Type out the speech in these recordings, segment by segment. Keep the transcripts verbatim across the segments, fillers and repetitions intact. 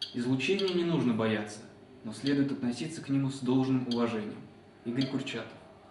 Излучения не нужно бояться, но следует относиться к нему с должным уважением. Игорь Курчатов.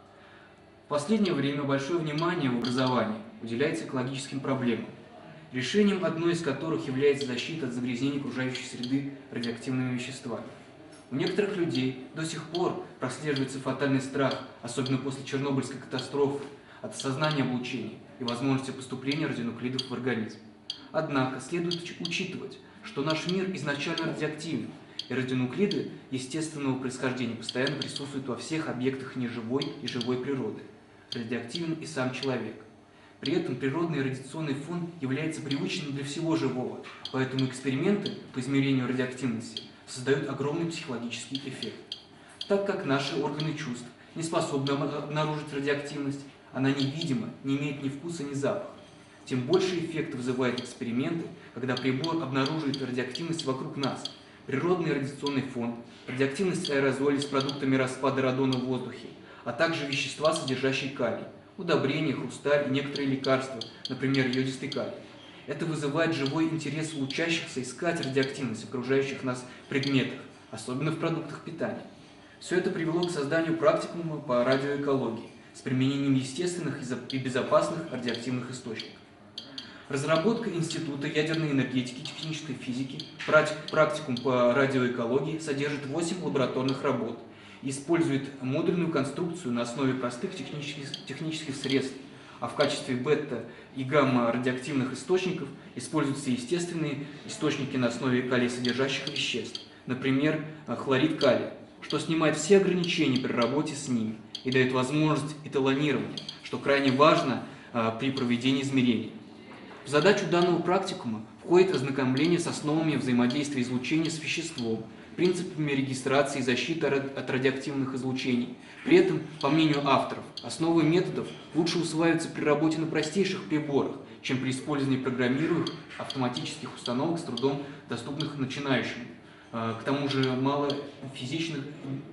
В последнее время большое внимание в образовании уделяется экологическим проблемам, решением одной из которых является защита от загрязнения окружающей среды радиоактивными веществами. У некоторых людей до сих пор прослеживается фатальный страх, особенно после Чернобыльской катастрофы, от осознания облучения и возможности поступления радионуклидов в организм. Однако следует учитывать, что наш мир изначально радиоактивен, и радионуклиды естественного происхождения постоянно присутствуют во всех объектах неживой и живой природы. Радиоактивен и сам человек. При этом природный радиационный фон является привычным для всего живого, поэтому эксперименты по измерению радиоактивности создают огромный психологический эффект. Так как наши органы чувств не способны обнаружить радиоактивность, она невидима, не имеет ни вкуса, ни запаха. Тем больше эффект вызывают эксперименты, когда прибор обнаруживает радиоактивность вокруг нас, природный радиационный фон, радиоактивность аэрозолей с продуктами распада радона в воздухе, а также вещества, содержащие калий, удобрения, хрусталь и некоторые лекарства, например, йодистый калий. Это вызывает живой интерес у учащихся искать радиоактивность в окружающих нас предметах, особенно в продуктах питания. Все это привело к созданию практикума по радиоэкологии с применением естественных и безопасных радиоактивных источников. Разработка Института ядерной энергетики и технической физики, практикум по радиоэкологии содержит восемь лабораторных работ и использует модульную конструкцию на основе простых технических, технических средств, а в качестве бета- и гамма-радиоактивных источников используются естественные источники на основе калий-содержащих веществ, например, хлорид калия, что снимает все ограничения при работе с ними и дает возможность эталонирования, что крайне важно а, при проведении измерений. В задачу данного практикума входит ознакомление с основами взаимодействия излучения с веществом, принципами регистрации и защиты от радиоактивных излучений. При этом, по мнению авторов, основы методов лучше усваиваются при работе на простейших приборах, чем при использовании программируемых автоматических установок с трудом доступных начинающим, к тому же мало физичных,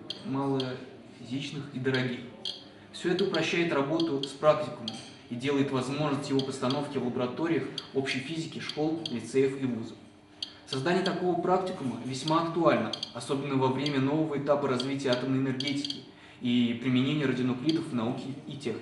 мало физичных и дорогих. Все это упрощает работу с практикумом и делает возможность его постановки в лабораториях общей физики школ, лицеев и вузов. Создание такого практикума весьма актуально, особенно во время нового этапа развития атомной энергетики и применения радионуклидов в науке и технике.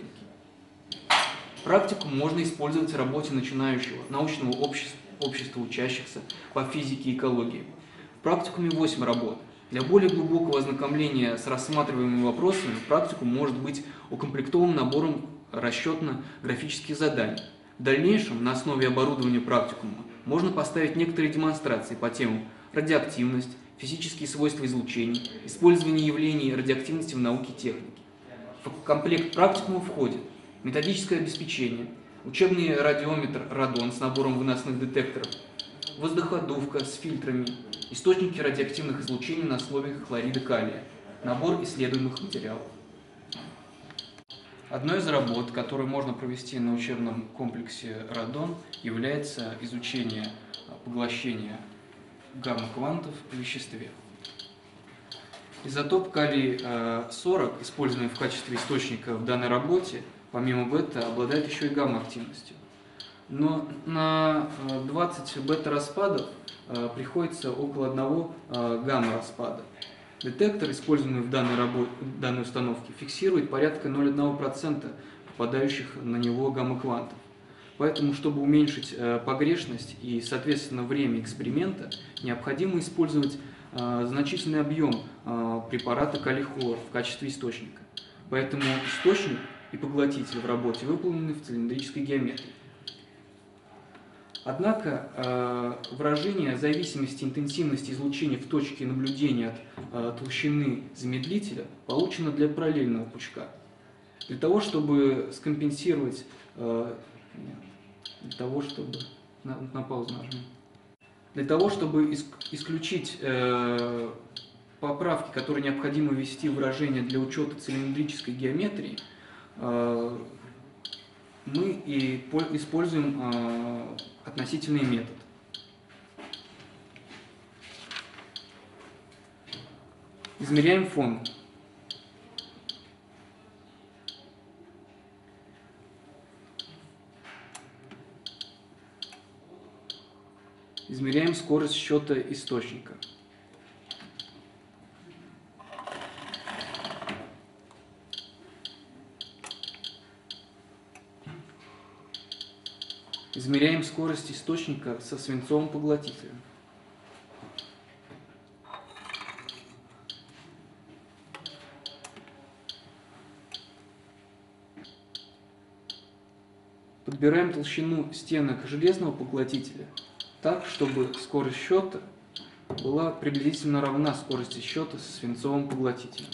Практикум можно использовать в работе начинающего научного общества, общества учащихся по физике и экологии. В практикуме восемь работ. Для более глубокого ознакомления с рассматриваемыми вопросами практикум может быть укомплектован набором расчетно-графических заданий. В дальнейшем, на основе оборудования практикума, можно поставить некоторые демонстрации по темам радиоактивность, физические свойства излучений, использование явлений радиоактивности в науке и технике. В комплект практикума входит методическое обеспечение, учебный радиометр радон с набором выносных детекторов, воздуходувка с фильтрами, источники радиоактивных излучений на основе хлорида калия, набор исследуемых материалов. Одной из работ, которую можно провести на учебном комплексе радон, является изучение поглощения гамма-квантов в веществе. Изотоп калий сорок, используемый в качестве источника в данной работе, помимо бета, обладает еще и гамма-активностью. Но на двадцать бета-распадов приходится около одного гамма-распада. Детектор, используемый в данной, работе, в данной установке, фиксирует порядка ноль целых одна десятая процента попадающих на него гамма-квантов. Поэтому, чтобы уменьшить э, погрешность и, соответственно, время эксперимента, необходимо использовать э, значительный объем э, препарата калий-хлор в качестве источника. Поэтому источник и поглотитель в работе выполнены в цилиндрической геометрии. Однако э, выражение зависимости интенсивности излучения в точке наблюдения от э, толщины замедлителя получено для параллельного пучка. Для того, чтобы скомпенсировать, э, для того, чтобы на, на паузу нажмем. Для того, чтобы иск, исключить э, поправки, которые необходимо ввести в выражение для учета цилиндрической геометрии, э, мы и используем э, относительный метод. Измеряем фон. Измеряем скорость счета источника. Измеряем скорость источника со свинцовым поглотителем. Подбираем толщину стенок железного поглотителя так, чтобы скорость счета была приблизительно равна скорости счета со свинцовым поглотителем.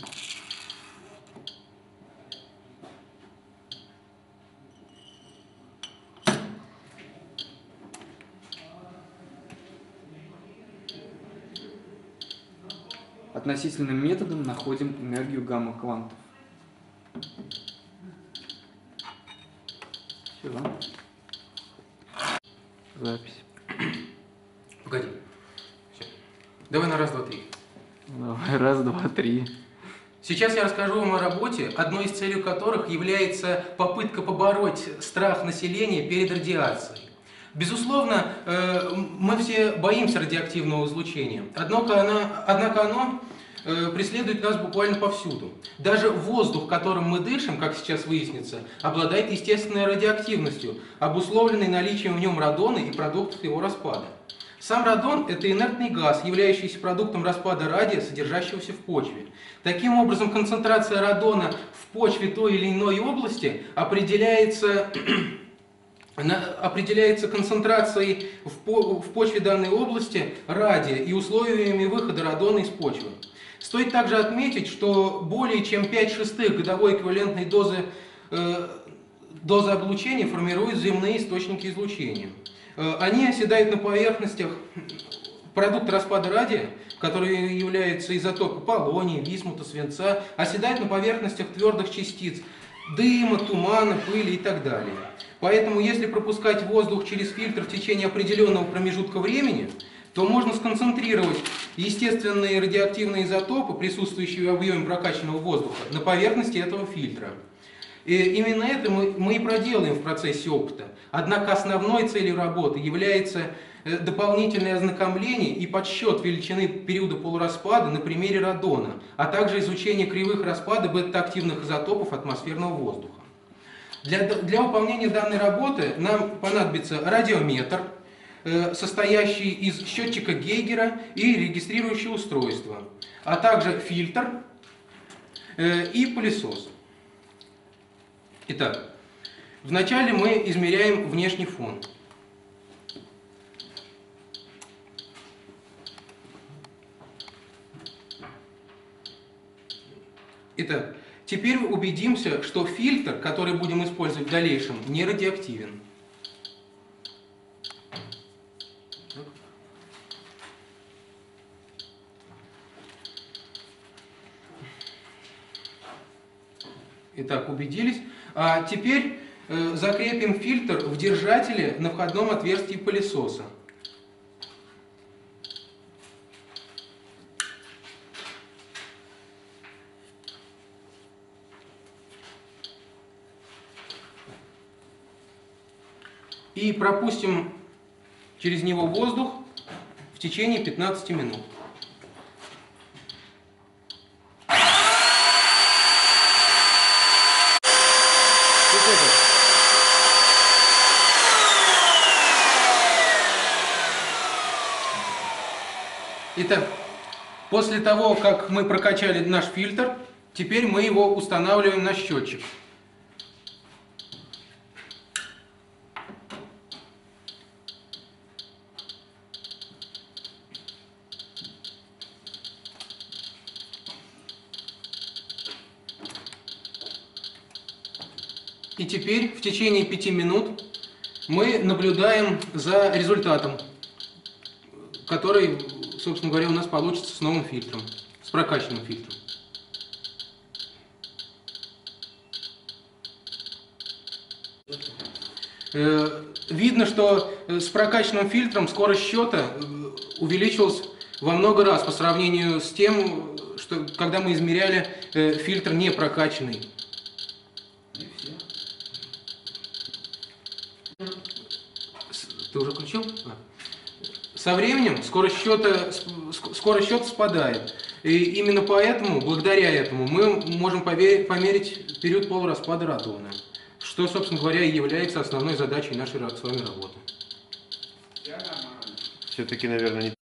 Относительным методом находим энергию гамма-квантов. Все. Запись. Погоди. Все. Давай на раз, два, три. Давай, раз, два, три. Сейчас я расскажу вам о работе, одной из целей которых является попытка побороть страх населения перед радиацией. Безусловно, мы все боимся радиоактивного излучения, однако оно, однако оно преследует нас буквально повсюду. Даже воздух, которым мы дышим, как сейчас выяснится, обладает естественной радиоактивностью, обусловленной наличием в нем радона и продуктов его распада. Сам радон – это инертный газ, являющийся продуктом распада радия, содержащегося в почве. Таким образом, концентрация радона в почве той или иной области определяется, определяется концентрацией в почве данной области радия и условиями выхода радона из почвы. Стоит также отметить, что более чем пять шестых годовой эквивалентной дозы, э, дозы облучения формируют земные источники излучения. Э, они оседают на поверхностях продукта распада радия, которые являются изотопы полония, висмута, свинца, оседают на поверхностях твердых частиц дыма, тумана, пыли и так далее. Поэтому, если пропускать воздух через фильтр в течение определенного промежутка времени, то можно сконцентрировать естественные радиоактивные изотопы, присутствующие в объеме прокачанного воздуха, на поверхности этого фильтра. И именно это мы, мы и проделаем в процессе опыта. Однако основной целью работы является дополнительное ознакомление и подсчет величины периода полураспада на примере радона, а также изучение кривых распада бета-активных изотопов атмосферного воздуха. Для, для выполнения данной работы нам понадобится радиометр, состоящий из счетчика Гейгера и регистрирующего устройства, а также фильтр и пылесос. Итак, вначале мы измеряем внешний фон. Итак, теперь убедимся, что фильтр, который будем использовать в дальнейшем, не радиоактивен. Итак, убедились. А теперь э, закрепим фильтр в держателе на входном отверстии пылесоса. И пропустим через него воздух в течение пятнадцати минут. Итак, после того, как мы прокачали наш фильтр, теперь мы его устанавливаем на счетчик. И теперь в течение пяти минут мы наблюдаем за результатом, который, собственно говоря, у нас получится с новым фильтром, с прокачанным фильтром. Видно, что с прокачанным фильтром скорость счета увеличилась во много раз по сравнению с тем, что когда мы измеряли фильтр не прокачанный. Ты уже включил? А. Со временем скорость счета, скорость счета спадает. И именно поэтому, благодаря этому, мы можем померить, померить период полураспада радона, что, собственно говоря, и является основной задачей нашей с вами работы. Все-таки, наверное, не